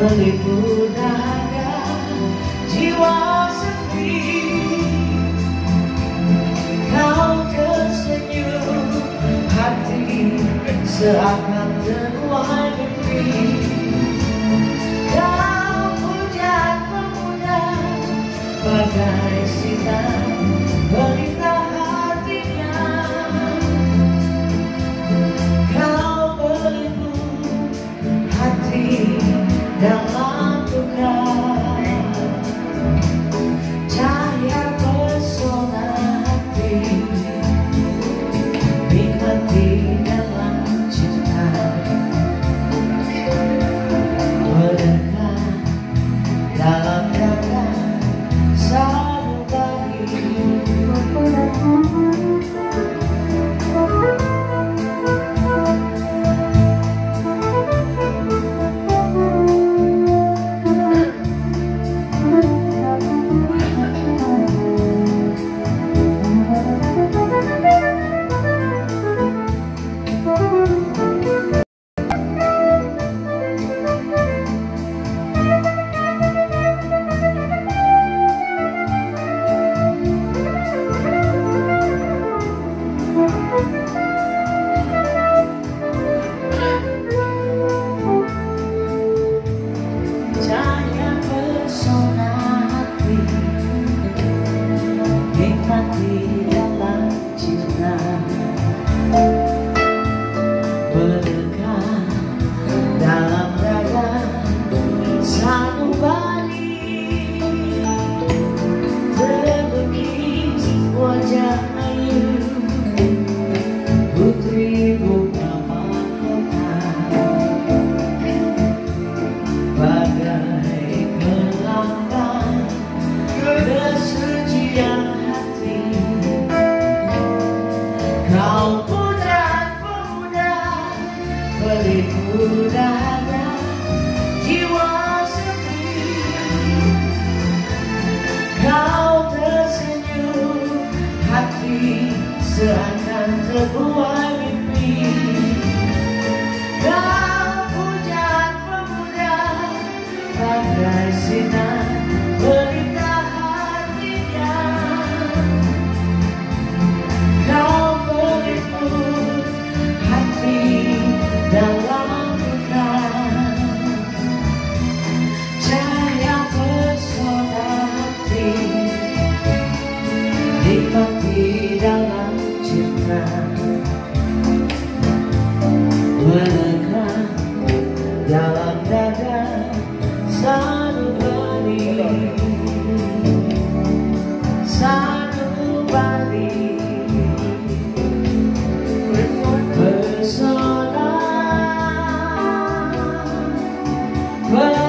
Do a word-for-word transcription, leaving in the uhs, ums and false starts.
Meliput dahaga jiwa sepi. Kau tersenyum, hati seakan terbuai mimpi. Kau pujian pemuda bagai sinar pelita hatinya. Kau meliput hati dalam duka. Cahaya pesona hati, nikmati dalam cinta. Berdekat dalam dada sanubari. Cahaya pesona hati, nikmati dalam cinta. Berdekat dalam dada sanubari. Terlukis wajah ayu putri bunga mahkota, bagai melambang kesucian hati. Kau pujaan pemuda peliput dahaga jiwa sepi. Kau tersenyum, hati seakan terbuai mimpi. Kau pujaan pemuda bagai sinar pelita hatinya. Kau meliput hati dalam duka. Cahaya pesona hati, nikmati dalam cinta. Melekat dalam dada sanubari. Sanubari pesona.